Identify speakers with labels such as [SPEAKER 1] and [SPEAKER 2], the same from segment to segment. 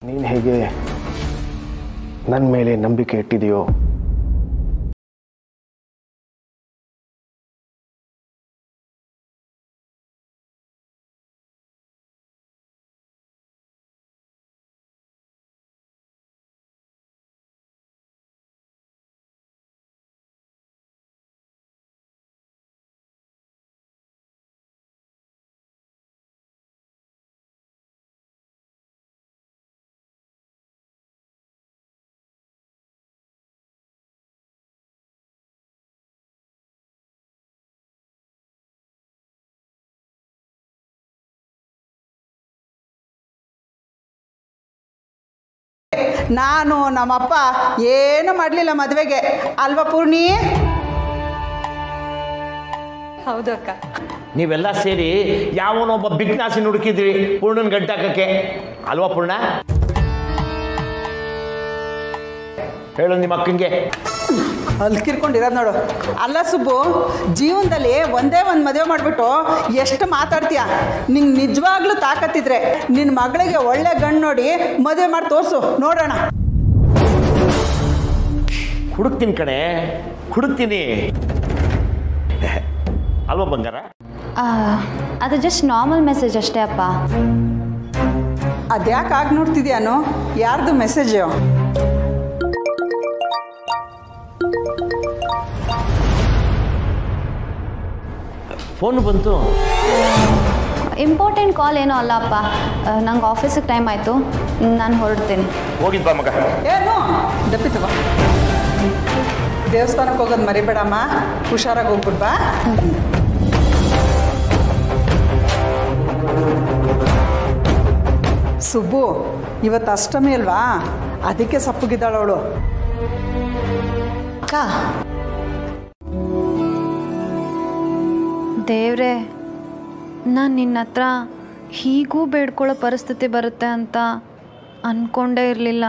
[SPEAKER 1] ನೀನು ಹೇಗೆ ನನ್ನ ಮೇಲೆ ನಂಬಿಕೆ ಇಟ್ಟಿದೆಯೋ
[SPEAKER 2] ನಾನು ನಮ್ಮಪ್ಪ ಏನು ಮಾಡಲಿಲ್ಲ ಮದುವೆಗೆ ಅಲ್ವಾ ಪೂರ್ಣಿ?
[SPEAKER 3] ಹೌದು ಅಕ್ಕ.
[SPEAKER 4] ನೀವೆಲ್ಲ ಸೇರಿ ಯಾವನೊಬ್ಬ ಬಿಗ್ನಾಸಿನ ಹುಡುಕಿದ್ರಿ ಪೂರ್ಣನ್ ಗಂಟಾಕಕ್ಕೆ ಅಲ್ವಾ ಪೂರ್ಣ? ಹೇಳು ನಿಮ್ಮ ಅಕ್ಕಂಗೆ.
[SPEAKER 2] ಅಲ್ಲಿ ಕಿರ್ಕೊಂಡಿರೋದು ನೋಡು. ಅಲ್ಲ ಸುಬ್ಬು, ಜೀವನದಲ್ಲಿ ಒಂದೇ ಒಂದು ಮದುವೆ ಮಾಡಿಬಿಟ್ಟು ಎಷ್ಟು ಮಾತಾಡ್ತೀಯ? ನಿಂಗೆ ನಿಜವಾಗ್ಲೂ ತಾಕತ್ತಿದ್ರೆ ನಿನ್ನ ಮಗಳಿಗೆ ಒಳ್ಳೆ ಗಂಡು ನೋಡಿ ಮದುವೆ ಮಾಡಿ ತೋರಿಸು ನೋಡೋಣ.
[SPEAKER 4] ಹುಡುಕ್ತೀನಿ ಕಣೆ, ಹುಡುಕ್ತೀನಿ ಅಲ್ವಾ ಬಂಗಾರ?
[SPEAKER 3] ಅದು ಜಸ್ಟ್ ನಾರ್ಮಲ್ ಮೆಸೇಜ್ ಅಷ್ಟೇ ಅಪ್ಪ.
[SPEAKER 2] ಅದ್ಯಾಕೆ ಆಗಿ ನೋಡ್ತಿದ್ಯಾನು? ಯಾರ್ದು ಮೆಸೇಜು?
[SPEAKER 4] ಫೋನ್ ಬಂತು.
[SPEAKER 3] ಇಂಪಾರ್ಟೆಂಟ್ ಕಾಲ್ ಏನೋ ಅಲ್ಲ ಅಪ್ಪ. ನಂಗೆ ಆಫೀಸಿಗೆ ಟೈಮ್ ಆಯಿತು, ನಾನು ಹೊರಡ್ತೀನಿ.
[SPEAKER 4] ಹೋಗಿದ್ಬಾ ಮಗ.
[SPEAKER 2] ಏನು ದಪ್ಪಿತವ? ದೇವಸ್ಥಾನಕ್ಕೆ ಹೋಗೋದು ಮರಿಬೇಡಮ್ಮ, ಹುಷಾರಾಗಿ ಹೋಗ್ಬಿಡ್ಬಾ. ಸುಬ್ಬು, ಇವತ್ತು ಅಷ್ಟಮಿ ಅಲ್ವಾ, ಅದಕ್ಕೆ ಸಪ್ಪಗಿದ್ದಾಳವಳು.
[SPEAKER 3] ಅಕ್ಕ, ದೇವ್ರೆ, ನಾನು ನಿನ್ನ ಹತ್ರ ಹೀಗೂ ಬೇಡ್ಕೊಳ್ಳೋ ಪರಿಸ್ಥಿತಿ ಬರುತ್ತೆ ಅಂತ ಅಂದ್ಕೊಂಡೇ ಇರಲಿಲ್ಲ.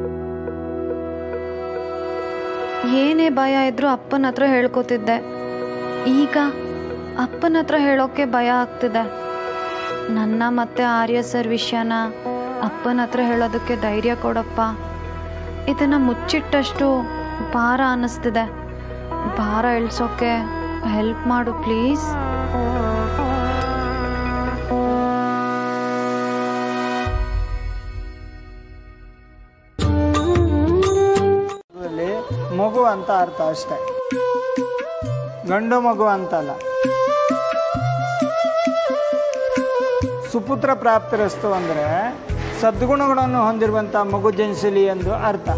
[SPEAKER 3] ಏನೇ ಭಯ ಇದ್ರೂ ಅಪ್ಪನ ಹತ್ರ ಹೇಳ್ಕೊತಿದ್ದೆ. ಈಗ ಅಪ್ಪನ ಹತ್ರ ಹೇಳೋಕ್ಕೆ ಭಯ ಆಗ್ತಿದೆ. ನನ್ನ ಮತ್ತೆ ಆರ್ಯ ಸರ್ ವಿಷಯನ ಅಪ್ಪನ ಹತ್ರ ಹೇಳೋದಕ್ಕೆ ಧೈರ್ಯ ಕೊಡಪ್ಪ. ಇದನ್ನು ಮುಚ್ಚಿಟ್ಟಷ್ಟು ಭಾರ ಅನ್ನಿಸ್ತಿದೆ. ಭಾರ ಇಳಿಸೋಕ್ಕೆ ಹೆಲ್ಪ್ ಮಾಡು ಪ್ಲೀಸ್.
[SPEAKER 5] ಮಗು ಅಂತ ಅರ್ಥ ಅಷ್ಟೆ, ಗಂಡು ಮಗು ಅಂತಲ್ಲ. ಸುಪುತ್ರ ಪ್ರಾಪ್ತಿರಸ್ತು ಅಂದರೆ ಸದ್ಗುಣಗಳನ್ನು ಹೊಂದಿರುವಂಥ ಮಗು ಜನಿಸಲಿ ಎಂದು ಅರ್ಥ.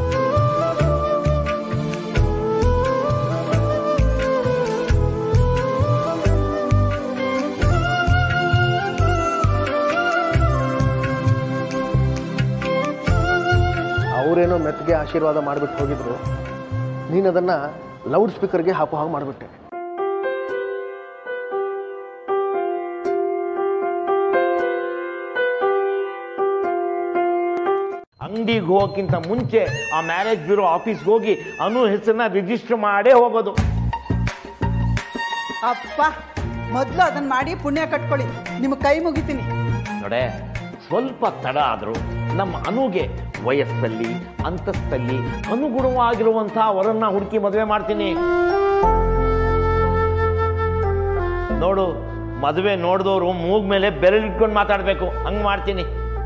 [SPEAKER 1] ಅವರೇನೋ ಮೆತ್ತಗೆ ಆಶೀರ್ವಾದ ಮಾಡಿಬಿಟ್ಟು ಹೋಗಿದ್ರು, ನೀನು ಅದನ್ನು ಲೌಡ್ ಸ್ಪೀಕರ್ಗೆ ಹಾಕೋ ಹಾಗೆ ಮಾಡಿಬಿಟ್ಟೆ.
[SPEAKER 4] ಅಂಗಡಿಗೆ ಹೋಗೋಕ್ಕಿಂತ ಮುಂಚೆ ಆ ಮ್ಯಾರೇಜ್ ಬ್ಯೂರೋ ಆಫೀಸ್ಗೆ ಹೋಗಿ ಅನು ಹೆಸರನ್ನ ರಿಜಿಸ್ಟರ್ ಮಾಡೇ ಹೋಗೋದು.
[SPEAKER 2] ಅಪ್ಪ, ಮೊದಲು ಅದನ್ನ ಮಾಡಿ ಪುಣ್ಯ ಕಟ್ಕೊಳ್ಳಿ, ನಿಮಗೆ ಕೈ ಮುಗಿತೀನಿ.
[SPEAKER 4] ನೋಡೆ, ಸ್ವಲ್ಪ ತಡ ಆದರೂ ನಮ್ಮ ಅನುಗೆ ವಯಸ್ಸಲ್ಲಿ ಅಂತಸ್ತಲ್ಲಿ ಅನುಗುಣವಾಗಿರುವಂತಹ ವರನ್ನ ಹುಡುಕಿ ಮದುವೆ ಮಾಡ್ತೀನಿ. ನೋಡು, ಮದುವೆ ನೋಡಿದವರು ಮೂಗ್ ಮೇಲೆ ಬೆರಳಿಟ್ಕೊಂಡು ಮಾತಾಡ್ಬೇಕು, ಹಂಗ್ ಮಾಡ್ತೀನಿ.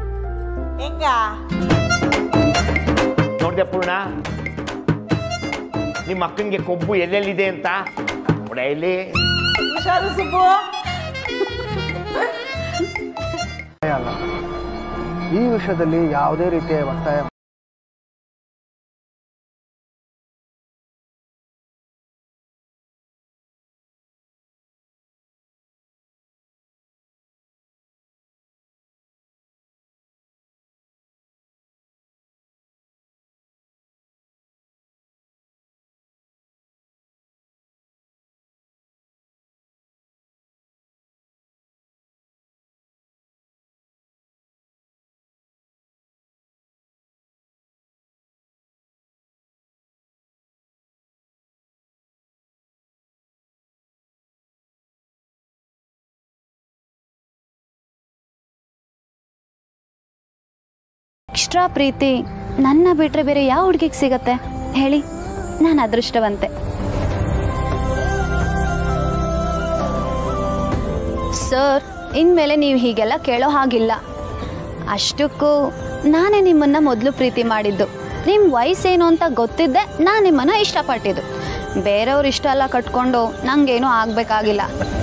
[SPEAKER 4] ನೋಡ್ದೆ ಪೂರ್ಣ, ನಿಮ್ಮ ಅಕ್ಕಂಗೆ ಕೊಬ್ಬು ಎಲ್ಲೆಲ್ಲಿದೆ ಅಂತ ಇಲ್ಲಿ.
[SPEAKER 2] ಹುಷಾರು ಸುಬ್ಬು.
[SPEAKER 1] ಈ ವಿಷಯದಲ್ಲಿ ಯಾವುದೇ ರೀತಿಯ ಒತ್ತಾಯ
[SPEAKER 3] ಎಕ್ಸ್ಟ್ರಾ ಪ್ರೀತಿ ನನ್ನ ಬಿಟ್ಟರೆ ಬೇರೆ ಯಾವ ಹುಡುಗಿಗೆ ಸಿಗತ್ತೆ ಹೇಳಿ? ನಾನು ಅದೃಷ್ಟವಂತೆ. ಸರ್, ಇನ್ಮೇಲೆ ನೀವು ಹೀಗೆಲ್ಲ ಕೇಳೋ ಹಾಗಿಲ್ಲ. ಅಷ್ಟಕ್ಕೂ ನಾನೇ ನಿಮ್ಮನ್ನು ಮೊದಲು ಪ್ರೀತಿ ಮಾಡಿದ್ದು. ನಿಮ್ಮ ವಯಸ್ಸೇನು ಅಂತ ಗೊತ್ತಿದ್ದೆ ನಾನು ನಿಮ್ಮನ್ನು ಇಷ್ಟಪಟ್ಟಿದ್ದು. ಬೇರೆಯವ್ರು ಇಷ್ಟ ಎಲ್ಲ ಕಟ್ಕೊಂಡು ನಂಗೇನೂ ಆಗಬೇಕಾಗಿಲ್ಲ.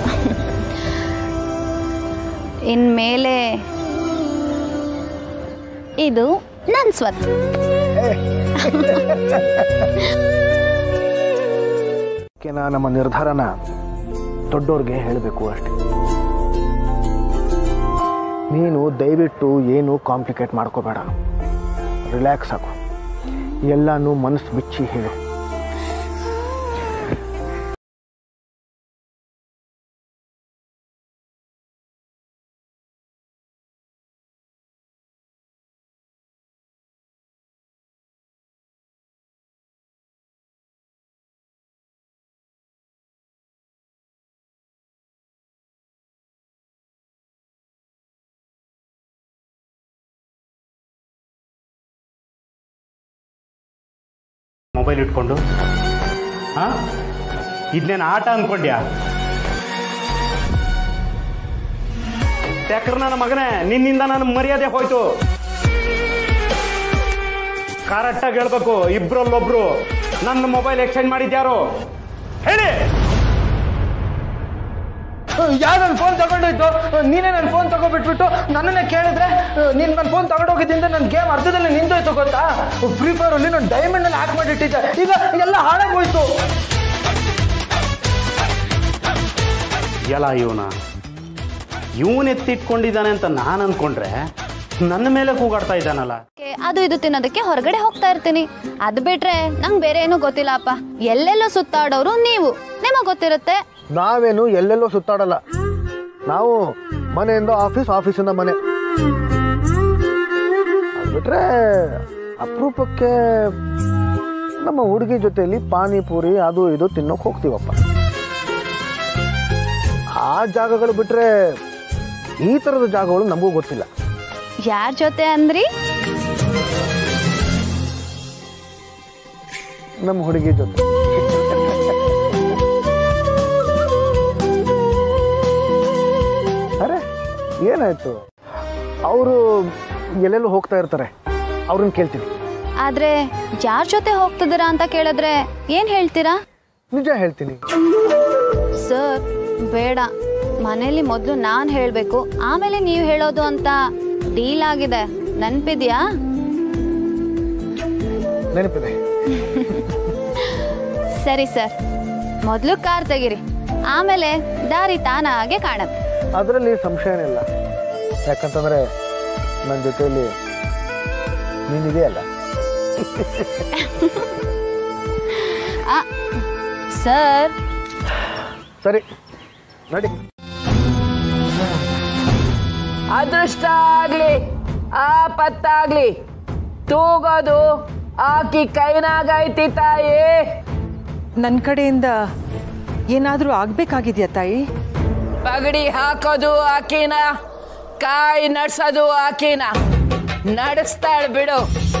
[SPEAKER 3] ಇನ್ಮೇಲೆ ಇದು ನನ್ನ ಸ್ವತ್ತು.
[SPEAKER 1] ನಮ್ಮ ನಿರ್ಧಾರನ ದೊಡ್ಡವ್ರಿಗೆ ಹೇಳಬೇಕು ಅಷ್ಟೇ. ನೀನು ದಯವಿಟ್ಟು ಏನು ಕಾಂಪ್ಲಿಕೇಟ್ ಮಾಡ್ಕೋಬೇಡ, ರಿಲ್ಯಾಕ್ಸ್ ಆಗು, ಎಲ್ಲನೂ ಮನಸ್ಸು ಬಿಚ್ಚಿ ಹೇಳು.
[SPEAKER 6] ಮೊಬೈಲ್ ಇಟ್ಕೊಂಡು ಇದನ್ನೇನು ಆಟ ಅಂದ್ಕೊಂಡ್ಯಾ? ಯಾಕ್ರೆ ನನ್ನ ಮಗನೇ, ನಿನ್ನಿಂದ ನನ್ನ ಮರ್ಯಾದೆ ಹೋಯ್ತು. ಕರೆಕ್ಟಾಗಿ ಹೇಳ್ಬೇಕು, ಇಬ್ರಲ್ಲೊಬ್ರು ನನ್ನ ಮೊಬೈಲ್ ಎಕ್ಸ್ಚೇಂಜ್ ಮಾಡಿದ್ಯಾರು ಹೇಳಿ?
[SPEAKER 1] ಯಾರು ನನ್ನ ಫೋನ್ ತಗೊಂಡೋಯ್ತು? ನೀನೇ ನನ್ನ ಫೋನ್ ತಗೊಬಿಟ್ಬಿಟ್ಟು ನನ್ನನ್ನೇ ಕೇಳಿದ್ರೆ, ನೀನು ನನ್ನ ಫೋನ್ ತಗೊಂಡೋಗಿದ್ದಿಂದ ನನ್ನ ಗೇಮ್ ಅರ್ಧದಲ್ಲಿ ನಿಂತೋಯ್ತು ಗೊತ್ತಾ? ಫ್ರೀ ಫೈರ್ ಅಲ್ಲಿ ನಾನು ಡೈಮಂಡ್ ಅಲ್ಲಿ ಹ್ಯಾಕ್ ಮಾಡಿಟ್ಟಿದ್ದೆ, ಈಗ ಎಲ್ಲ ಹಾಳಾಗೋಯ್ತು.
[SPEAKER 6] ಎಲ್ಲ ಇವನ್ ಎತ್ತಿಟ್ಕೊಂಡಿದ್ದಾನೆ ಅಂತ ನಾನು ಅನ್ಕೊಂಡ್ರೆ ನನ್ನ ಮೇಲೆ ಕೂಗಾಡ್ತಾ ಇದ್ದಾನಲ್ಲ.
[SPEAKER 3] ಅದು ಇದು ತಿನ್ನೋದಕ್ಕೆ ಹೊರಗಡೆ ಹೋಗ್ತಾ ಇರ್ತೀನಿ. ಅದು ಬಿಟ್ರೆ ನಂಗೆ ಬೇರೆ ಏನೂ ಗೊತ್ತಿಲ್ಲಪ್ಪ. ಎಲ್ಲೆಲ್ಲೋ ಸುತ್ತಾಡೋರು ನೀವು, ನಿಮಗೆ ಗೊತ್ತಿರುತ್ತೆ.
[SPEAKER 1] ನಾವೇನು ಎಲ್ಲೆಲ್ಲೋ ಸುತ್ತಾಡಲ್ಲ, ನಾವು ಮನೆಯಿಂದ ಆಫೀಸ್, ಆಫೀಸಿಂದ ಮನೆ. ಅದು ಬಿಟ್ರೆ ಅಪರೂಪಕ್ಕೆ ನಮ್ಮ ಹುಡುಗಿ ಜೊತೆಯಲ್ಲಿ ಪಾನಿಪುರಿ ಅದು ಇದು ತಿನ್ನೋಕೆ ಹೋಗ್ತೀವಪ್ಪ. ಆ ಜಾಗಗಳು ಬಿಟ್ರೆ ಈ ಥರದ ಜಾಗಗಳು ನಮಗೂ ಗೊತ್ತಿಲ್ಲ.
[SPEAKER 3] ಯಾರ ಜೊತೆ ಅಂದ್ರಿ?
[SPEAKER 1] ನಮ್ಮ ಹುಡುಗಿ ಜೊತೆ. ಅರೆ ಏನಾಯ್ತು? ಅವರು ಎಲ್ಲೆಲ್ಲೂ ಹೋಗ್ತಾ ಇರ್ತಾರೆ, ಅವ್ರನ್ನ ಕೇಳ್ತೀನಿ.
[SPEAKER 3] ಆದ್ರೆ ಯಾರ ಜೊತೆ ಹೋಗ್ತಿದ್ದೀರಾ ಅಂತ ಕೇಳಿದ್ರೆ ಏನ್ ಹೇಳ್ತೀರಾ?
[SPEAKER 1] ನಿಜ ಹೇಳ್ತೀನಿ.
[SPEAKER 3] ಸರ್ ಬೇಡ, ಮನೇಲಿ ಮೊದಲು ನಾನು ಹೇಳಬೇಕು, ಆಮೇಲೆ ನೀವು ಹೇಳೋದು ಅಂತ ಡೀಲ್ ಆಗಿದೆ. ನೆನಪಿದ್ಯಾ?
[SPEAKER 1] ನೆನಪಿದೆ.
[SPEAKER 3] ಸರಿ ಸರ್, ಮೊದಲು ಕಾರ್ ತೆಗಿರಿ, ಆಮೇಲೆ ದಾರಿ ತಾನಾಗೆ ಕಾಣುತ್ತೆ.
[SPEAKER 1] ಅದರಲ್ಲಿ ಸಂಶಯನಿಲ್ಲ, ಯಾಕಂತಂದ್ರೆ ನನ್ನ ಜೊತೆಯಲ್ಲಿ ನೀನಿದೆಯಲ್ಲ.
[SPEAKER 3] ಸರ್
[SPEAKER 1] ಸರಿ ನಡಿ.
[SPEAKER 7] ಅದೃಷ್ಟ ಆಗ್ಲಿ ಆಪತ್ತಾಗ್ಲಿ ತೂಗೋದು ಆಕಿ ಕೈನಾಗೈತಿ ತಾಯಿ.
[SPEAKER 2] ನನ್ನ ಕಡೆಯಿಂದ ಏನಾದರೂ ಆಗ್ಬೇಕಾಗಿದ್ಯಾ ತಾಯಿ?
[SPEAKER 7] ಪಗಡಿ ಹಾಕೋದು ಆಕಿನ, ಕಾಯಿ ನಡ್ಸೋದು ಆಕಿನ. ನಡೆಸ್ತಾಳ ಬಿಡು.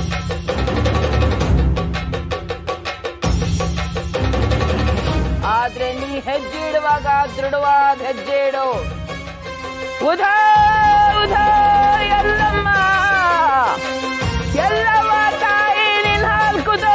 [SPEAKER 7] ಆದ್ರೆ ನೀ ಹೆಜ್ಜೆ ಇಡುವಾಗ ದೃಢವಾದ ಹೆಜ್ಜೆ ಇಡು. ಉಧೋ ಉಧೋ ಎಲ್ಲಮ್ಮ, ಎಲ್ಲಮ್ಮ ತಾಯಿ ನಿನ್ ಹಾಲ್ಕುದೋ.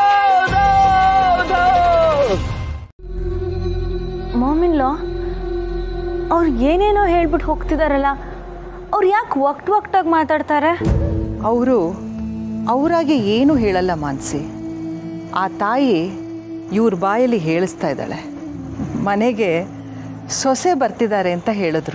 [SPEAKER 8] ಮಾಮಿನ್ಲೋ ಅವ್ರು ಏನೇನೋ ಹೇಳ್ಬಿಟ್ಟು ಹೋಗ್ತಿದಾರಲ್ಲ, ಅವ್ರು ಯಾಕೆ ಒಕ್ಟಾಗಿ ಮಾತಾಡ್ತಾರೆ?
[SPEAKER 2] ಅವರು ಅವರಾಗೆ ಏನು ಹೇಳಲ್ಲ ಮಾನ್ಸಿ. ಆ ತಾಯಿ ಇವ್ರ ಬಾಯಲ್ಲಿ ಹೇಳಿಸ್ತಾ ಇದ್ದಾಳೆ, ಮನೆಗೆ ಸೊಸೆ ಬರ್ತಿದ್ದಾರೆ ಅಂತ ಹೇಳಿದ್ರು.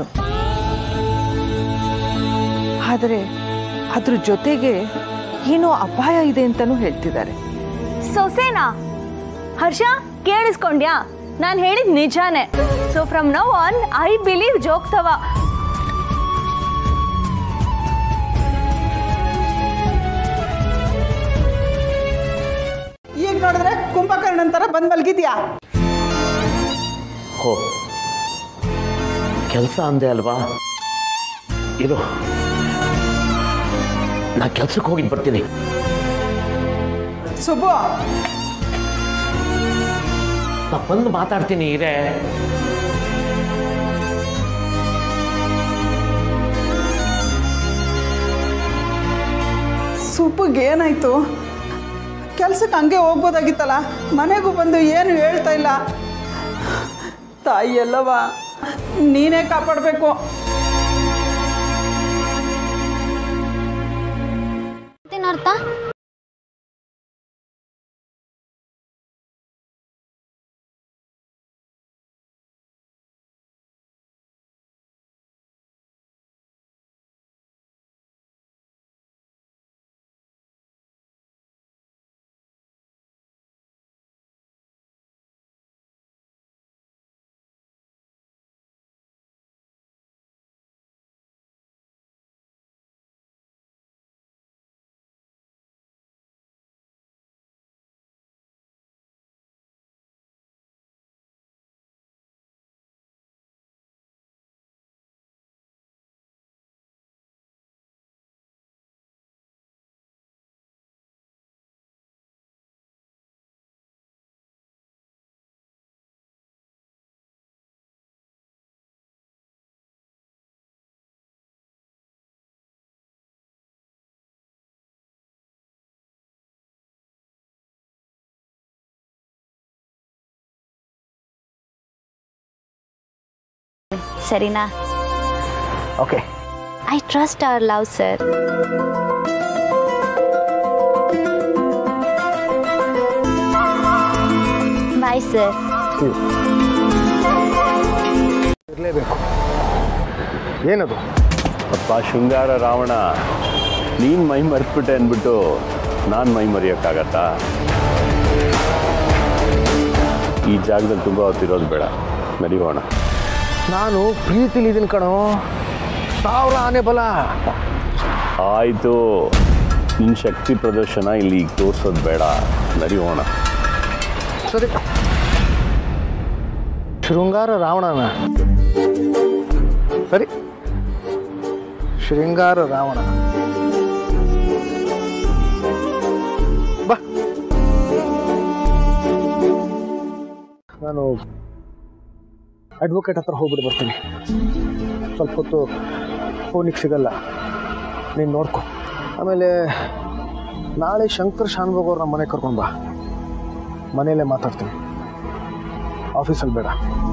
[SPEAKER 2] ಆದರೆ ಅದ್ರ ಜೊತೆಗೆ ಏನೋ ಅಪಾಯ ಇದೆ ಅಂತಲೂ ಹೇಳ್ತಿದ್ದಾರೆ.
[SPEAKER 8] ಸೊಸೆನಾ? ಹರ್ಷ ಕೇಳಿಸ್ಕೊಂಡ್ಯಾ? ನಾನು ಹೇಳಿದ ನಿಜಾನೇ. So from now on I believe ಜೋಗ್ತವ.
[SPEAKER 2] ಈಗ ನೋಡಿದ್ರೆ ಕುಂಭಕರ್ಣನ್ ಥರ ಬಂದು ಮಲಗಿದ್ಯಾ?
[SPEAKER 4] ಹೋ, ಕೆಲಸ ಅಂದೆ ಅಲ್ವಾ? ಇದು ನಾ ಕೆಲ್ಸಕ್ಕೆ ಹೋಗಿ ಬರ್ತೀನಿ.
[SPEAKER 2] ಸುಬ್ಬು,
[SPEAKER 4] ನಾ ಬಂದು ಮಾತಾಡ್ತೀನಿ ಇರೇ.
[SPEAKER 2] ಸುಬ್ಬುಗೆ ಏನಾಯ್ತು? ಕೆಲ್ಸಕ್ಕೆ ಹಂಗೆ ಹೋಗ್ಬೋದಾಗಿತ್ತಲ್ಲ, ಮನೆಗೂ ಬಂದು ಏನು ಹೇಳ್ತಾ ಇಲ್ಲ. ತಾಯಿ ಎಲ್ಲವ ನೀನೇ ಕಾಪಾಡಬೇಕು.
[SPEAKER 3] ಅರ್ಥ ಸರಿನಾ?
[SPEAKER 4] Okay.
[SPEAKER 3] I trust our love sir. Bye sir.
[SPEAKER 1] ಇರಲೇಬೇಕು. ಏನದು?
[SPEAKER 9] ಅಪ್ಪ ಶೃಂಗಾರ ರಾವಣ, ನೀನು ಮೈ ಮರೆತ್ಬಿಟ್ಟೆ ಅಂದ್ಬಿಟ್ಟು ನಾನು ಮೈ ಮರೆಯೋಕ್ಕಾಗತ್ತಾ? ಈ ಜಾಗದಲ್ಲಿ ತುಂಬ ಹೊತ್ತಿರೋದು ಬೇಡ, ಮರಿಯೋಣ.
[SPEAKER 1] ನಾನು ಪ್ರೀತಿಲಿ ಇದೀನಿ ಕಣೋ, 1000 ಆನೆ ಬಲ.
[SPEAKER 9] ಆಯಿತು, ನಿನ್ನ ಶಕ್ತಿ ಪ್ರದರ್ಶನ ಇಲ್ಲಿ ಈಗ ತೋರಿಸೋದು ಬೇಡ, ಮರಿಯೋಣ.
[SPEAKER 1] ಸರಿ, ಶೃಂಗಾರ ರಾವಣನ. ಸರಿ, ಶೃಂಗಾರ ರಾವಣ ಬಾ. ನಾನು ಅಡ್ವೊಕೇಟ್ ಹತ್ರ ಹೋಗ್ಬಿಟ್ಟು ಬರ್ತೀನಿ. ಸ್ವಲ್ಪ ಹೊತ್ತು ಫೋನಿಗೆ ಸಿಗಲ್ಲ, ನೀನು ನೋಡ್ಕೊ. ಆಮೇಲೆ ನಾಳೆ ಶಂಕರ್ ಶಾನ್ಭೋಗ್ ಅವ್ರನ್ನ ಮನೆಗೆ ಕರ್ಕೊಂಡು ಬಾ, ಮನೆಯಲ್ಲೇ ಮಾತಾಡ್ತೀನಿ, ಆಫೀಸಲ್ಲಿ ಬೇಡ.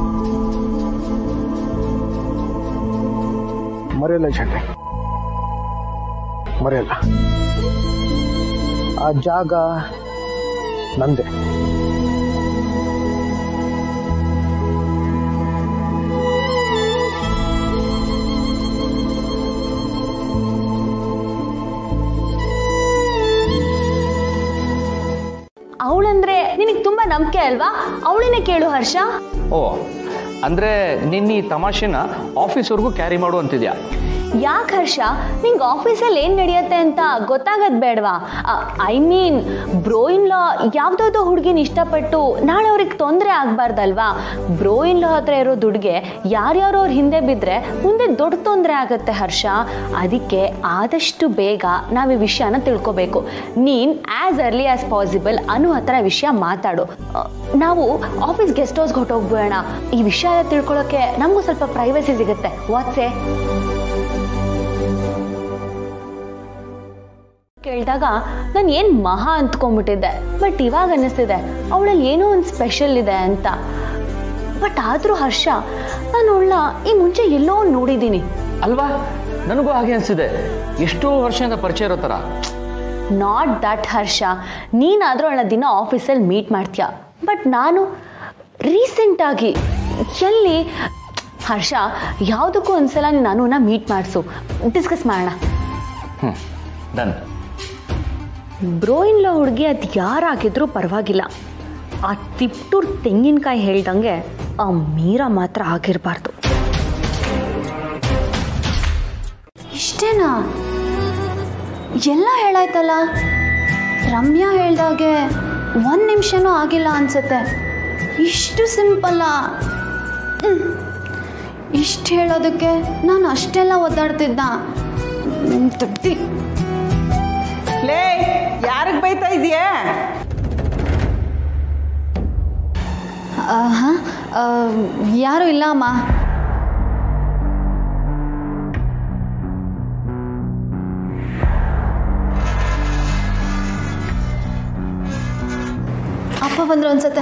[SPEAKER 1] ಮರೆಯಲ್ಲ ಜಂಟೆ, ಮರೆಯಲ್ಲ. ಆ ಜಾಗ ನಂದೆ.
[SPEAKER 8] ಅವಳಂದ್ರೆ ನಿನಗೆ ತುಂಬಾ ನಂಬಿಕೆ ಅಲ್ವಾ? ಅವಳನ್ನೇ ಕೇಳು ಹರ್ಷ.
[SPEAKER 10] ಓ, ಅಂದ್ರೆ ನಿನ್ನ ಈ ತಮಾಷೆನ ಆಫೀಸ್ವರೆಗೂ ಕ್ಯಾರಿ ಮಾಡು ಅಂತಿದ್ಯಾ?
[SPEAKER 8] ಯಾಕೆ ಹರ್ಷ, ನಿಂಗೆ ಆಫೀಸಲ್ಲಿ ಏನು ನಡೆಯುತ್ತೆ ಅಂತ ಗೊತ್ತಾಗದ್ ಬೇಡವಾ? ಐ ಮೀನ್ ಬ್ರೋ ಇನ್ ಲಾ ಯಾವ್ದಾವ್ದೋ ಹುಡುಗಿನ ಇಷ್ಟಪಟ್ಟು ನಾಳೆ ಅವ್ರಿಗೆ ತೊಂದರೆ ಆಗ್ಬಾರ್ದಲ್ವಾ? ಬ್ರೋ ಇನ್ ಲಾ ಹತ್ರ ಇರೋ ದುಡ್ಗೆ ಯಾರ್ಯಾರೋ ಅವ್ರ ಹಿಂದೆ ಬಿದ್ದರೆ ಮುಂದೆ ದೊಡ್ಡ ತೊಂದರೆ ಆಗುತ್ತೆ ಹರ್ಷ. ಅದಕ್ಕೆ ಆದಷ್ಟು ಬೇಗ ನಾವು ಈ ವಿಷಯನ ತಿಳ್ಕೊಬೇಕು. ನೀನು ಆ್ಯಸ್ ಅರ್ಲಿ ಆಸ್ ಪಾಸಿಬಲ್ ಅನ್ನೋ ಹತ್ರ ವಿಷಯ ಮಾತಾಡು. ನಾವು ಆಫೀಸ್ ಗೆಸ್ಟ್ ಹೌಸ್ಗೆ ಹೊಟ್ಟೋಗ್ಬೋಣ. ಈ ವಿಷಯ ತಿಳ್ಕೊಳ್ಳೋಕ್ಕೆ ನಮಗೂ ಸ್ವಲ್ಪ ಪ್ರೈವಸಿ ಸಿಗುತ್ತೆ. ವಾಟ್ಸೇ ಕೇಳಿದಾಗ ನಾನು ಏನು ಮಹಾ ಅಂದ್ಕೊಂಡ್ಬಿಟ್ಟಿದ್ದೆ, ಬಟ್ ಇವಾಗ ಅನ್ನಿಸ್ತಿದೆ ಅವಳಲ್ಲಿ ಏನೋ ಒಂದು ಸ್ಪೆಷಲ್ ಇದೆ ಅಂತ. ಬಟ್ ಆದರೂ ಹರ್ಷ, ನಾನು ಅವಳನ್ನ ಈ ಮುಂಚೆ ಎಲ್ಲೋ ನೋಡಿದ್ದೀನಿ
[SPEAKER 10] ಅಲ್ವಾ? ನನಗೂ ಹಾಗೆ ಅನಿಸಿದೆ, ಎಷ್ಟೋ ವರ್ಷದಿಂದ ಪರಿಚಯ ಇರೋ ಥರ.
[SPEAKER 8] ನಾಟ್ ದಟ್ ಹರ್ಷ, ನೀನಾದರೂ ಅವಳನ್ನ ದಿನ ಆಫೀಸಲ್ಲಿ ಮೀಟ್ ಮಾಡ್ತೀಯ, ಬಟ್ ನಾನು ರೀಸೆಂಟಾಗಿ ಎಲ್ಲಿ? ಹರ್ಷ, ಯಾವುದಕ್ಕೂ ಒಂದ್ಸಲ ನಾನು ಮೀಟ್ ಮಾಡಿಸು, ಡಿಸ್ಕಸ್ ಮಾಡೋಣ.
[SPEAKER 10] ಡನ್.
[SPEAKER 8] ಬ್ರೋ ಇನ್ ಲಾ ಹುಡುಗಿ ಅದು ಯಾರಾಗಿದ್ರೂ ಪರವಾಗಿಲ್ಲ, ಆ ತಿಪ್ಟೂರ್ ತೆಂಗಿನಕಾಯಿ ಹೇಳ್ದಂಗೆ ಆ ಮೀರಾ ಮಾತ್ರ ಆಗಿರಬಾರ್ದು.
[SPEAKER 3] ಇಷ್ಟೇನಾ? ಎಲ್ಲ ಹೇಳಾಯ್ತಲ್ಲ. ರಮ್ಯಾ ಹೇಳ್ದಾಗೆ 1 ನಿಮಿಷನೂ ಆಗಿಲ್ಲ ಅನ್ಸುತ್ತೆ. ಇಷ್ಟು ಸಿಂಪಲ್ಲ. ಇಷ್ಟು ಹೇಳೋದಕ್ಕೆ ನಾನು ಅಷ್ಟೆಲ್ಲ ಒದ್ದಾಡ್ತಿದ್ದ. ತಪ್ಪಿ
[SPEAKER 2] ಲೇ ಯಾರಿಗೆ ಬೈತಾ ಇದೆಯಾ?
[SPEAKER 3] ಹಾಂ ಯಾರೂ ಇಲ್ಲ ಅಮ್ಮ. ಅಪ್ಪ ಬಂದ್ರು ಅನ್ಸತ್ತೆ.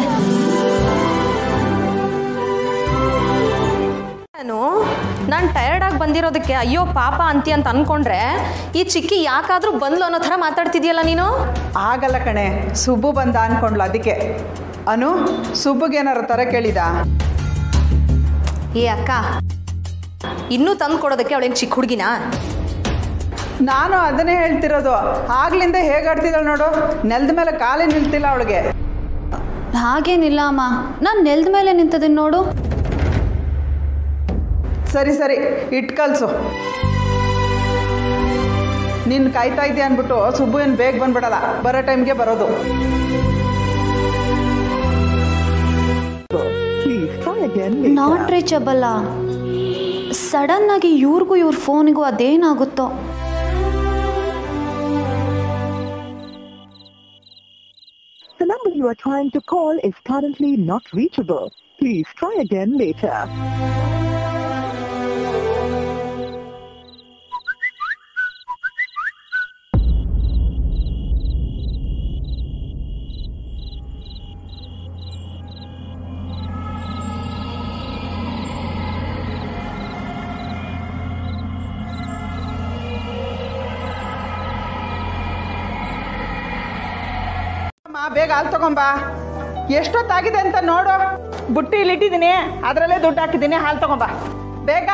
[SPEAKER 11] ನಾನು ಟಯರ್ಡಾಗಿ ಬಂದಿರೋದಕ್ಕೆ ಅಯ್ಯೋ ಪಾಪ ಅಂತಿ ಅಂತ ಅನ್ಕೊಂಡ್ರೆ ಈ ಚಿಕ್ಕಿ ಯಾಕಾದ್ರೂ ಬಂದ್ಲು ಅನ್ನೋ ಥರ ಮಾತಾಡ್ತಿದ್ಯಲ್ಲ ನೀನು.
[SPEAKER 2] ಆಗಲ್ಲ ಕಣೆ, ಸುಬ್ಬು ಬಂದ ಅನ್ಕೊಂಡ್ಲು ಅದಕ್ಕೆ. ಅನು ಸುಬ್ಬುಗೇನಾರು ತರ ಕೇಳಿದ?
[SPEAKER 11] ಏ ಅಕ್ಕ, ಇನ್ನೂ ತಂದು ಕೊಡೋದಕ್ಕೆ ಅವಳೇನು ಚಿಕ್ಕ ಹುಡುಗಿನಾ?
[SPEAKER 2] ನಾನು ಅದನ್ನೇ ಹೇಳ್ತಿರೋದು. ಆಗ್ಲಿಂದ ಹೇಗಾಡ್ತಿದ್ದಾಳೆ ನೋಡು, ನೆಲದ ಮೇಲೆ ಕಾಲೇ ನಿಲ್ತಿಲ್ಲ ಅವಳಿಗೆ.
[SPEAKER 3] ಹಾಗೇನಿಲ್ಲ ಅಮ್ಮ, ನಾನು ನೆಲದ ಮೇಲೆ ನಿಂತದೀನಿ ನೋಡು.
[SPEAKER 2] ಸರಿ ಸರಿ ಇಟ್ಟು ಕಲ್ಸು. ನೀನು ಕಾಯ್ತಾ ಇದ್ದೆ ಅಂದ್ಬಿಟ್ಟು ಸುಬ್ಬು ಏನು ಬೇಗ ಬಂದ್ಬಿಡಲ್ಲ, ಬರೋ ಟೈಮ್ಗೆ ಬರೋದು.
[SPEAKER 3] ನಾಟ್ ರೀಚಬಲ್ಲ. ಸಡನ್ ಆಗಿ ಇವ್ರಿಗೂ ಇವ್ರ ಫೋನಿಗೂ ಅದೇನಾಗುತ್ತೋ.
[SPEAKER 12] The number you are trying to call is currently not reachable. Please try again later.
[SPEAKER 2] ಬೇಗ ಹಾಲು ತಗೊಂಬಾ. ಎಷ್ಟೊತ್ತಾಗಿದೆ ಅಂತ ನೋಡು. ಬುಟ್ಟಿಲಿ ಇಟ್ಟಿದ್ದೀನಿ, ಅದರಲ್ಲೇ ದುಡ್ಡು ಹಾಕಿದ್ದೀನಿ. ಹಾಲು ತಗೊಂಬಾ ಬೇಗ.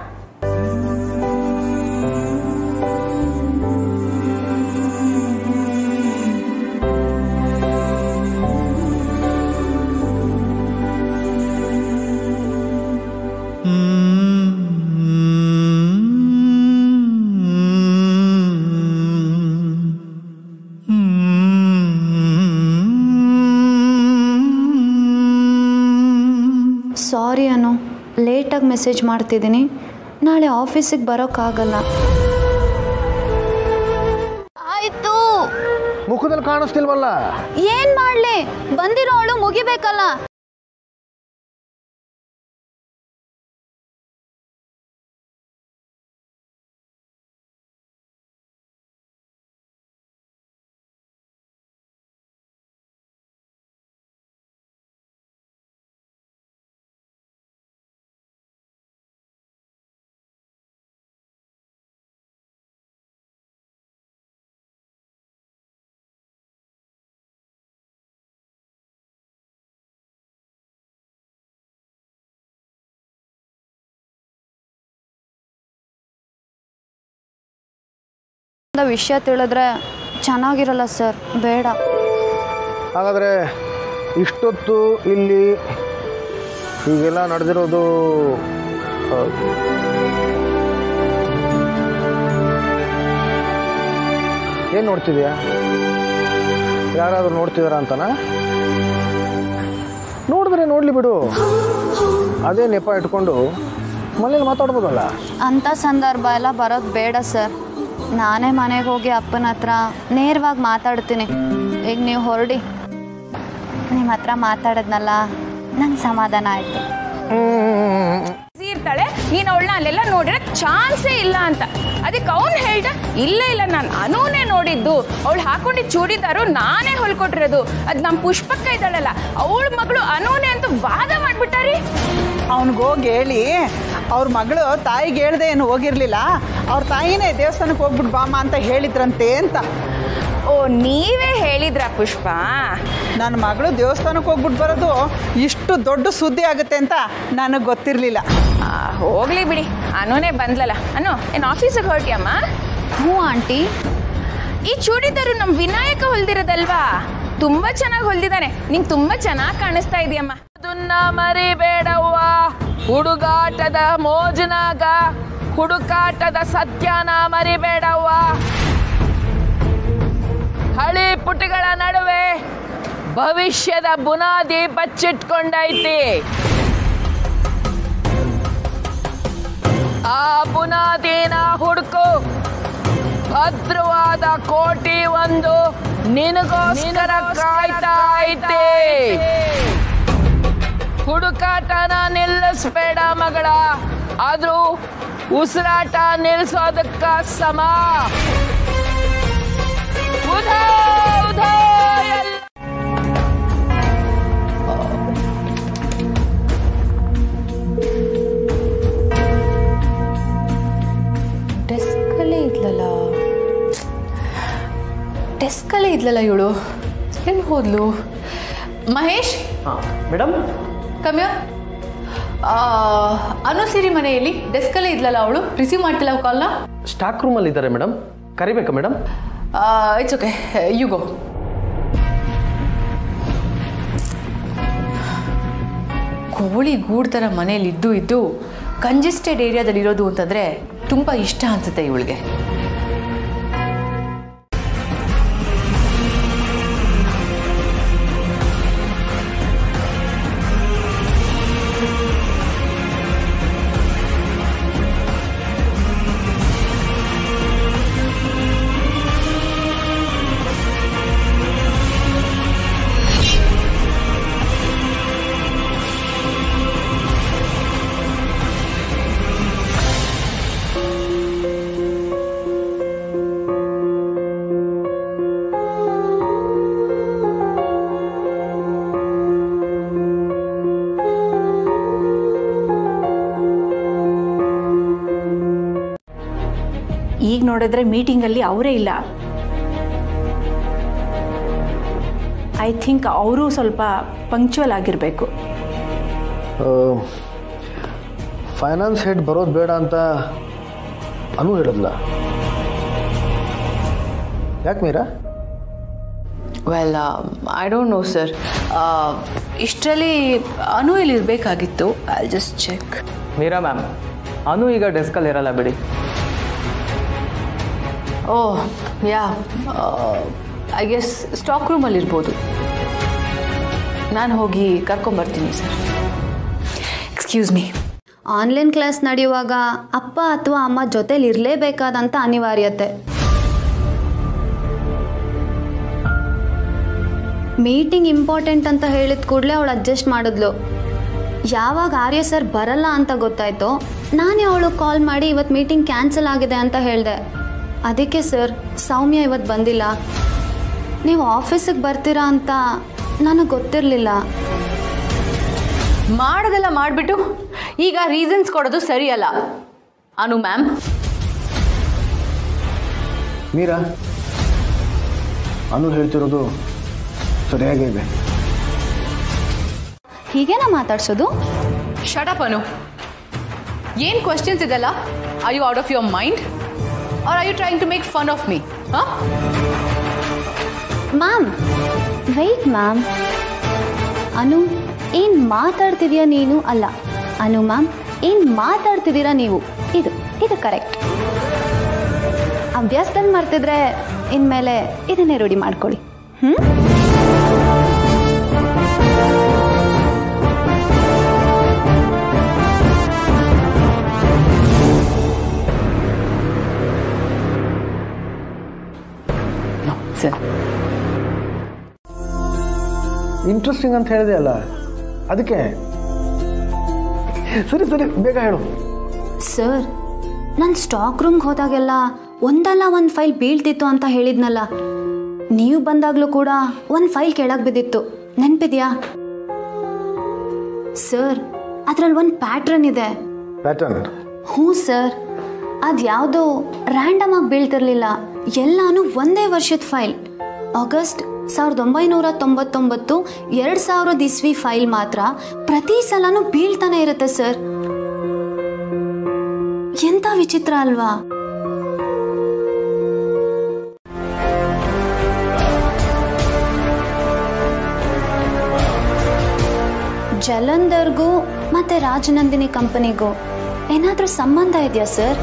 [SPEAKER 3] ಸಾರಿ ಅನು, ಲೇಟಾಗಿ ಮೆಸೇಜ್ ಮಾಡ್ತಿದ್ದೀನಿ. ನಾಳೆ ಆಫೀಸಿಗೆ ಬರೋಕ್ಕಾಗಲ್ಲ. ಆಯ್ತು.
[SPEAKER 1] ಮುಖದಲ್ಲಿ ಕಾಣಿಸ್ತಿಲ್ವಲ್ಲ?
[SPEAKER 3] ಏನ್ ಮಾಡ್ಲಿ, ಬಂದಿರೋ ಅವಳು ಮುಗಿಬೇಕಲ್ಲ. ವಿಷಯ ತಿಳಿದ್ರೆ ಚೆನ್ನಾಗಿರಲ್ಲ ಸರ್, ಬೇಡ.
[SPEAKER 1] ಹಾಗಾದರೆ ಇಷ್ಟೊತ್ತು ಇಲ್ಲಿ ಹೀಗೆಲ್ಲ ನಡೆದಿರೋದು ಏನು ನೋಡ್ತಿದ್ಯಾ? ಯಾರಾದರೂ ನೋಡ್ತಿದಾರ ಅಂತನಾ? ನೋಡಿದ್ರೆ ನೋಡಲಿ ಬಿಡು, ಅದೇ ನೆಪ ಇಟ್ಕೊಂಡು ಮನೇಲಿ ಮಾತಾಡ್ಬೋದಲ್ಲ.
[SPEAKER 3] ಅಂಥ ಸಂದರ್ಭ ಎಲ್ಲ ಬರೋದು ಬೇಡ ಸರ್. ನಾನೇ ಮನೆಗೆ ಹೋಗಿ ಅಪ್ಪನ ಹತ್ರ ನೇರವಾಗಿ ಮಾತಾಡ್ತೀನಿ. ಈಗ ನೀವು ಹೊರಡಿ. ನಿಮ್ಮ ಹತ್ರ ಮಾತಾಡೋದ್ನಲ್ಲ, ನಂಗೆ ಸಮಾಧಾನ ಆಯಿತು.
[SPEAKER 7] ಇರ್ತಾಳೆ, ನೀನು ಅವಳನ್ನ ಅಲ್ಲೆಲ್ಲ ನೋಡಿದ್ರೆ ಚಾನ್ಸೇ ಇಲ್ಲ ಅಂತ. ಅದಕ್ಕೆ ಅವನು ಹೇಳ್ದ, ಇಲ್ಲ ಇಲ್ಲ ನಾನು ಅನೂನೇ ನೋಡಿದ್ದು, ಅವಳು ಹಾಕೊಂಡಿದ್ದು ಚೂಡಿದಾರು ನಾನೇ ಹೊಲ್ಕೊಟ್ಟಿರೋದು, ಅದು ನಮ್ಮ ಪುಷ್ಪಕ್ಕ ಇದ್ದಾಳಲ್ಲ ಅವಳ ಮಗಳು ಅನೂನೇ ಅಂತ ವಾದ ಮಾಡ್ಬಿಟ್ಟಾರಿ.
[SPEAKER 2] ಅವನಿಗೋಗಿ ಹೇಳಿ ಅವ್ರ ಮಗಳು ತಾಯಿಗೆ ಹೇಳ್ದೆ ಏನು ಹೋಗಿರ್ಲಿಲ್ಲ, ಅವ್ರ ತಾಯಿನೇ ದೇವಸ್ಥಾನಕ್ಕೆ ಹೋಗ್ಬಿಟ್ಟು ಬಾಮ ಅಂತ ಹೇಳಿದ್ರಂತೆ ಅಂತ.
[SPEAKER 7] ಓ, ನೀವೇ ಹೇಳಿದ್ರ ಪುಷ್ಪ?
[SPEAKER 2] ನನ್ನ ಮಗಳು ದೇವಸ್ಥಾನಕ್ಕೆ ಹೋಗ್ಬಿಟ್ಟು ಬರೋದು ಇಷ್ಟು ದೊಡ್ಡ ಸುದ್ದಿ ಆಗುತ್ತೆ ಅಂತ ನನಗೆ ಗೊತ್ತಿರಲಿಲ್ಲ.
[SPEAKER 7] ಹೋಗ್ಲಿ ಬಿಡಿ, ಅನೂನೇ ಬಂದ್ಲಲ್ಲ. ಅನು, ಏನು ಆಫೀಸಿಗೆ ಹೊರಟಿಯಮ್ಮ?
[SPEAKER 3] ಹ್ಞೂ ಆಂಟಿ.
[SPEAKER 7] ಈ ಚೂಡಿದಾರು ನಮ್ಮ ವಿನಾಯಕ ಹೊಲ್ದಿರೋದಲ್ವಾ? ತುಂಬಾ ಚೆನ್ನಾಗಿ ಹೊಲ್ದಿದ್ದಾನೆ, ನಿಂಗೆ ತುಂಬಾ ಚೆನ್ನಾಗಿ ಕಾಣಿಸ್ತಾ ಇದೆಯಮ್ಮ. ಅದನ್ನ ಮರಿಬೇಡವ್ವ, ಹುಡುಗಾಟದ ಮೋಜನಾಗ ಹುಡುಕಾಟದ ಸತ್ಯನ ಮರಿಬೇಡವ್ವ. ಹಳಿ ಪುಟಿಗಳ ನಡುವೆ ಭವಿಷ್ಯದ ಬುನಾದಿ ಬಚ್ಚಿಟ್ಕೊಂಡೈತಿ. ಆ ಬುನಾದಿನ ಹುಡುಕು, ಭದ್ರ ಪವಿತ್ರವಾದ ಕೋಟಿ ಒಂದು ನಿನಗೋಸ್ಕರ ಕಾಯ್ತಾ ಐತೆ. ಹುಡುಕಾಟನ ನಿಲ್ಲಿಸ್ಬೇಡ ಮಗಳ, ಆದ್ರೂ ಉಸಿರಾಟ ನಿಲ್ಸೋದಕ್ಕ ಸಮ.
[SPEAKER 11] ಡೆಸ್ಕಲ್ಲೇ ಇದ್ಲಲ್ಲ ಇವಳು, ಎಲ್ಲಿ ಹೋದ್ಲು? ಮಹೇಶ್
[SPEAKER 10] ಮೇಡಮ್
[SPEAKER 11] ಕಮ್ಯ, ಅನುಸಿರಿ ಮನೆಯಲ್ಲಿ ಡೆಸ್ಕಲ್ಲೇ ಇದ್ಲಲ್ಲ ಅವಳು, ರಿಸೀವ್ ಮಾಡ್ತಿಲ್ಲ ಕಾಲ್ನ?
[SPEAKER 10] ಸ್ಟಾಕ್ ರೂಮಲ್ಲಿ ಇದ್ದಾರೆ ಮೇಡಮ್, ಕರಿಬೇಕಾ madam?
[SPEAKER 11] It's okay, you go. ಕೋಳಿ ಗೂಡು ಥರ ಮನೇಲಿ ಇದ್ದು ಕಂಜೆಸ್ಟೆಡ್ ಏರಿಯಾದಲ್ಲಿರೋದು ಅಂತಂದರೆ ತುಂಬ ಇಷ್ಟ ಅನಿಸುತ್ತೆ ಇವಳಿಗೆ.
[SPEAKER 13] ಈಗ ನೋಡಿದ್ರೆ ಮೀಟಿಂಗಲ್ಲಿ ಅವರೇ ಇಲ್ಲ. ಐ ಥಿಂಕ್ ಅವರು ಸ್ವಲ್ಪ ಪಂಕ್ಚುವಲ್ ಆಗಿರಬೇಕು.
[SPEAKER 14] ಫೈನಾನ್ಸ್ ಹೆಡ್ ಬರೋದು ಬೇಡ ಅಂತ ಅನು ಹೇಳಿದ್ಲ. ಯಾಕೆ Meera?
[SPEAKER 11] Well, I don't know sir. ಇಷ್ಟರಲ್ಲಿ ಅನು ಇಲ್ಲಿ ಇರಬೇಕಾಗಿತ್ತು. I just check.
[SPEAKER 10] Meera ma'am, Anu ಈಗ ಡೆಸ್ಕಲ್ಲಿ ಇರಲ್ಲ ಬಿಡಿ.
[SPEAKER 11] Oh yeah, I guess stock ರೂಮಲ್ಲಿ ಇರ್ಬೋದು. ನಾನು ಹೋಗಿ ಕರ್ಕೊಂಬರ್ತೀನಿ sir. Excuse me.
[SPEAKER 3] Online class ನಡೆಯುವಾಗ ಅಪ್ಪ ಅಥವಾ ಅಮ್ಮ ಜೊತೇಲಿ ಇರಲೇಬೇಕಾದಂಥ ಅನಿವಾರ್ಯತೆ. ಮೀಟಿಂಗ್ ಇಂಪಾರ್ಟೆಂಟ್ ಅಂತ ಹೇಳಿದ ಕೂಡಲೇ ಅವಳು ಅಡ್ಜಸ್ಟ್ ಮಾಡಿದ್ಲು. ಯಾವಾಗ ಆರ್ಯ ಸರ್ ಬರಲ್ಲ ಅಂತ ಗೊತ್ತಾಯ್ತು, ನಾನೇ ಅವಳು ಕಾಲ್ ಮಾಡಿ ಇವತ್ತು ಮೀಟಿಂಗ್ ಕ್ಯಾನ್ಸಲ್ ಆಗಿದೆ ಅಂತ ಹೇಳಿದೆ. ಅದಕ್ಕೆ ಸರ್, ಸೌಮ್ಯ ಇವತ್ತು ಬಂದಿಲ್ಲ. ನೀವು ಆಫೀಸಿಗೆ ಬರ್ತೀರಾ ಅಂತ ನನಗೆ ಗೊತ್ತಿರಲಿಲ್ಲ.
[SPEAKER 11] ಮಾಡೋದೆಲ್ಲ ಮಾಡಿಬಿಟ್ಟು ಈಗ ರೀಸನ್ಸ್ ಕೊಡೋದು ಸರಿಯಲ್ಲ ಅನು ಮ್ಯಾಮ್.
[SPEAKER 14] ಮೀರಾ, ಅನು ಹೇಳ್ತಿರೋದು ಸರಿಯಾಗಿದೆ.
[SPEAKER 3] ಹೀಗೇನಾ ಮಾತಾಡ್ಸೋದು?
[SPEAKER 11] Shut up Anu. ಏನು ಕ್ವಶನ್ಸ್ ಇದೆಲ್ಲ? Are you out of your mind or are you trying to make fun of me? Huh?
[SPEAKER 3] Ma'am, wait ma'am. Anu, ಏನು ಮಾತಾಡ್ತಿದ್ಯಾ ನೀನು? ಅಲ್ಲ ಅನು ಮ್ಯಾಮ್, ಏನು ಮಾತಾಡ್ತಿದ್ದೀರಾ ನೀವು? ಇದು ಕರೆಕ್ಟ್. ಅಭ್ಯಾಸದಲ್ಲಿ ಮರ್ತಿದ್ರೆ ಇನ್ಮೇಲೆ ಇದನ್ನೇ ರೂಢಿ ಮಾಡ್ಕೊಳ್ಳಿ.
[SPEAKER 14] ಇಂಟ್ರೆಸ್ಟಿಂಗ್ ಅಂತ ಹೇಳಿದೆ ಅಲ್ಲ, ಅದಕ್ಕೆ. ಸರಿ ಬೇಗ ಹೇಳು.
[SPEAKER 3] ಸರ್, ನಾನು ಸ್ಟಾಕ್ ರೂಮ್ಗೆ ಹೋದಾಗೆಲ್ಲ ಒಂದಲ್ಲ ಒಂದು ಫೈಲ್ ಬೀಳ್ತಿತ್ತು ಅಂತ ಹೇಳಿದ್ನಲ್ಲ. ನೀವು ಬಂದಾಗಲೂ ಕೂಡ ಒಂದು ಫೈಲ್ ಕೆಳಗೆ ಬಿದ್ದಿತ್ತು, ನೆನಪಿದ್ಯಾ ಸರ್? ಅದರಲ್ಲಿ ಒಂದು ಪ್ಯಾಟ್ರನ್ ಇದೆ.
[SPEAKER 14] ಪ್ಯಾಟರ್ನ್?
[SPEAKER 3] ಹ್ಞೂ ಸರ್. ಅದು ಯಾವುದೋ ರ್ಯಾಂಡಮ್ ಆಗಿ ಬೀಳ್ತಿರ್ಲಿಲ್ಲ, ಎಲ್ಲಾನು ಒಂದೇ ವರ್ಷದ ಫೈಲ್. ಆಗಸ್ಟ್ 1999, 2000 ಇಸ್ವಿ ಫೈಲ್ ಮಾತ್ರ ಪ್ರತಿ ಸಲನೂ ಬೀಳ್ತಾನೆ ಇರುತ್ತೆ ಸರ್. ಎಂಥ ವಿಚಿತ್ರ ಅಲ್ವಾ? ಜಲಂಧರ್ಗೂ ಮತ್ತೆ ರಾಜನಂದಿನಿ ಕಂಪನಿಗೂ ಏನಾದರೂ ಸಂಬಂಧ ಇದೆಯಾ ಸರ್?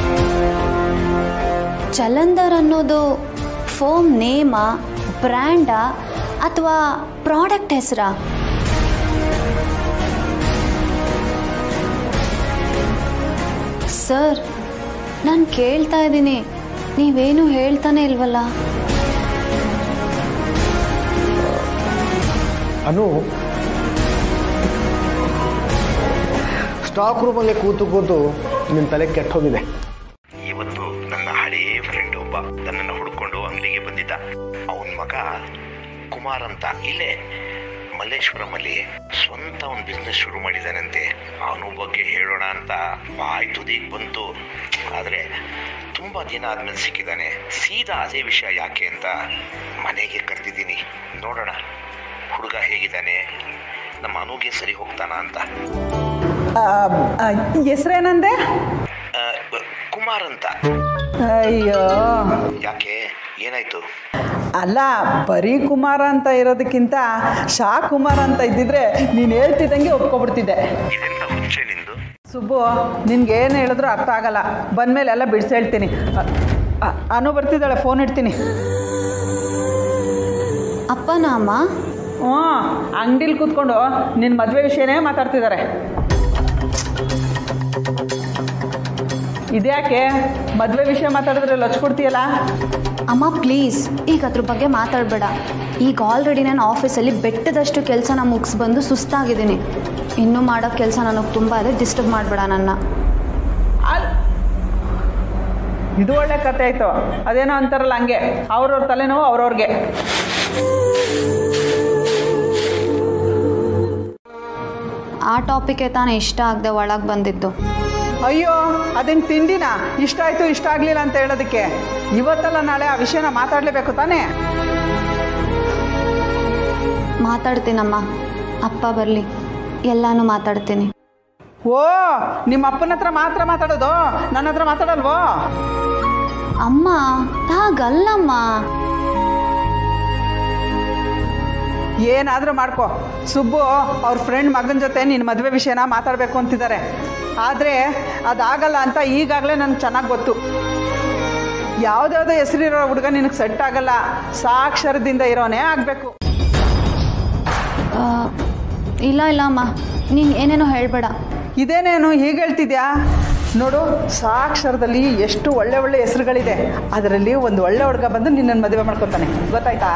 [SPEAKER 3] ಜಲಂಧರ್ ಅನ್ನೋದು ಫೋಮ್ ನೇಮಾ, ಬ್ರ್ಯಾಂಡಾ ಅಥವಾ ಪ್ರಾಡಕ್ಟ್ ಹೆಸರಾ? ಸರ್, ನಾನು ಕೇಳ್ತಾ ಇದ್ದೀನಿ, ನೀವೇನು ಹೇಳ್ತಾನೆ ಇಲ್ವಲ್ಲ?
[SPEAKER 14] ಅನು, ಸ್ಟಾಕ್ ರೂಮಲ್ಲಿ ಕೂತು ಕೂತು ನಿನ್ನ ತಲೆ ಕೆಟ್ಟ ಹೋಗಿದೆ.
[SPEAKER 15] ಇವತ್ತು ನನ್ನ ಹಳೇ ಫ್ರೆಂಡ್ ಒಬ್ಬ ನನ್ನನ್ನು ಹುಡುಕೊಂಡು ಅಂಗಡಿಗೆ ಬಂದಿದ್ದ. ಅವನ ಮಗ ಕುಮಾರ್ ಅಂತ ಇಲ್ಲೇ ಮಲ್ಲೇಶ್ವರಮಲ್ಲಿ ಸ್ವಂತ ಒಂದು ಬಿಸ್ನೆಸ್ ಶುರು ಮಾಡಿದಾನಂತೆ. ಅವನ ಬಗ್ಗೆ ಹೇಳೋಣ ಅಂತ ಬಾಯಿ ತುದಿಗೆ ಬಂತು. ಆದರೆ ತುಂಬ ದಿನ ಆದ್ಮೇಲೆ ಸಿಕ್ಕಿದ್ದಾನೆ. ಸೀದಾ ಅದೇ ವಿಷಯ ಯಾಕೆ ಅಂತ ಮನೆಗೆ ಕರೆದಿದ್ದೀನಿ. ನೋಡೋಣ ಹುಡುಗ ಹೇಗಿದ್ದಾನೆ, ನಮ್ಮ ಅನುಗೆ ಸರಿ ಹೋಗ್ತಾನ ಅಂತ.
[SPEAKER 2] ಹೆಸರೇನಂದೆ?
[SPEAKER 15] ಕುಮಾರ್ ಅಂತ.
[SPEAKER 2] ಅಯ್ಯೋ,
[SPEAKER 15] ಯಾಕೆ, ಏನಾಯ್ತು?
[SPEAKER 2] ಅಲ್ಲ, ಬರೀ ಕುಮಾರ ಅಂತ ಇರೋದಕ್ಕಿಂತ ಶಾ ಕುಮಾರ್ ಅಂತ ಇದ್ದಿದ್ರೆ ನೀನು ಹೇಳ್ತಿದ್ದಂಗೆ ಒಪ್ಕೊಬಿಡ್ತಿದ್ದೆ. ಸುಬ್ಬು, ನಿನ್ಗೆ ಏನು ಹೇಳಿದ್ರು ಅರ್ಥ ಆಗಲ್ಲ. ಬಂದಮೇಲೆ ಎಲ್ಲ ಬಿಡಿಸಿ ಹೇಳ್ತೀನಿ. ಅನು ಬರ್ತಿದ್ದಾಳೆ, ಫೋನ್ ಇಡ್ತೀನಿ.
[SPEAKER 3] ಅಪ್ಪನ ಅಮ್ಮ?
[SPEAKER 2] ಹ್ಞೂ, ಅಂಗಡಿಲಿ ಕೂತ್ಕೊಂಡು ನಿನ್ನ ಮದುವೆ ವಿಷಯನೇ ಮಾತಾಡ್ತಿದ್ದಾರೆ. ಇದ್ಯಾಕೆ ಮದುವೆ ವಿಷಯ ಮಾತಾಡಿದ್ರೆ ಲಚ್ಕೊಡ್ತೀಯಲ್ಲ?
[SPEAKER 3] ಅಮ್ಮ ಪ್ಲೀಸ್, ಈಗ ಅದ್ರ ಬಗ್ಗೆ ಮಾತಾಡಬೇಡ. ಈಗ ಆಲ್ರೆಡಿ ನಾನು ಆಫೀಸಲ್ಲಿ ಬೆಟ್ಟದಷ್ಟು ಕೆಲಸನ ಮುಗಿಸ್ಬಂದು ಸುಸ್ತಾಗಿದ್ದೀನಿ. ಇನ್ನೂ ಮಾಡೋ ಕೆಲಸ ನನಗೆ ತುಂಬ ಇದೆ. ಡಿಸ್ಟರ್ಬ್ ಮಾಡಬೇಡ ನನ್ನ.
[SPEAKER 2] ಇದು ಒಳ್ಳೆ ಕತೆ ಆಯಿತು. ಅದೇನೋ ಅಂತಾರಲ್ಲ ಹಂಗೆ, ಅವ್ರವ್ರ ತಲೆನೋವು ಅವ್ರವ್ರಿಗೆ.
[SPEAKER 3] ಆ ಟಾಪಿಕ್ಕೆ ತಾನೇ ಇಷ್ಟ ಆಗದೆ ಒಳಗೆ ಬಂದಿದ್ದು.
[SPEAKER 2] ಅಯ್ಯೋ, ಅದೇನು ತಿಂಡಿನ ಇಷ್ಟ ಆಯಿತು ಇಷ್ಟ ಆಗಲಿಲ್ಲ ಅಂತ ಹೇಳೋದಕ್ಕೆ? ಇವತ್ತಲ್ಲ ನಾಳೆ ಆ ವಿಷಯನ ಮಾತಾಡಲೇಬೇಕು ತಾನೇ?
[SPEAKER 3] ಮಾತಾಡ್ತೀನಮ್ಮ, ಅಪ್ಪ ಬರಲಿ, ಎಲ್ಲಾನು ಮಾತಾಡ್ತೀನಿ.
[SPEAKER 2] ಓ, ನಿಮ್ಮ ಅಪ್ಪನ ಹತ್ರ ಮಾತ್ರ ಮಾತಾಡೋದು, ನನ್ನ ಹತ್ರ ಮಾತಾಡಲ್ವೋ?
[SPEAKER 3] ಅಮ್ಮ ಹಾಗಲ್ಲಮ್ಮ.
[SPEAKER 2] ಏನಾದರೂ ಮಾಡ್ಕೊ. ಸುಬ್ಬು ಅವ್ರ ಫ್ರೆಂಡ್ ಮಗನ ಜೊತೆ ನಿನ್ನ ಮದುವೆ ವಿಷಯನ ಮಾತಾಡಬೇಕು ಅಂತಿದ್ದಾರೆ. ಆದರೆ ಅದಾಗಲ್ಲ ಅಂತ ಈಗಾಗಲೇ ನನಗೆ ಚೆನ್ನಾಗಿ ಗೊತ್ತು. ಯಾವುದ್ಯಾವುದೋ ಹೆಸರಿರೋ ಹುಡುಗ ನಿನಗೆ ಸೆಟ್ ಆಗಲ್ಲ. ಸಾಕ್ಷರದಿಂದ ಇರೋನೇ ಆಗಬೇಕು.
[SPEAKER 3] ಇಲ್ಲ ಇಲ್ಲ ಅಮ್ಮ, ನೀನು ಏನೇನೋ ಹೇಳಬೇಡ.
[SPEAKER 2] ಇದೇನೇನು ಹೀಗೆ ಹೇಳ್ತಿದ್ಯಾ? ನೋಡು, ಸಾಕ್ಷರದಲ್ಲಿ ಎಷ್ಟು ಒಳ್ಳೆ ಒಳ್ಳೆ ಹೆಸರುಗಳಿದೆ. ಅದರಲ್ಲಿ ಒಂದು ಒಳ್ಳೆ ಹುಡುಗ ಬಂದು ನಿನ್ನನ್ನು ಮದುವೆ ಮಾಡ್ಕೊತಾನೆ, ಗೊತ್ತಾಯ್ತಾ?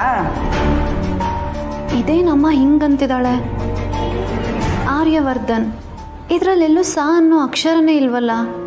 [SPEAKER 3] ಇದೇನಮ್ಮ ಹಿಂಗಂತಿದ್ದಾಳೆ? ಆರ್ಯವರ್ಧನ್, ಇದರಲ್ಲೆಲ್ಲೂ ಸಾ ಅನ್ನೋ ಅಕ್ಷರನೇ ಇಲ್ವಲ್ಲ?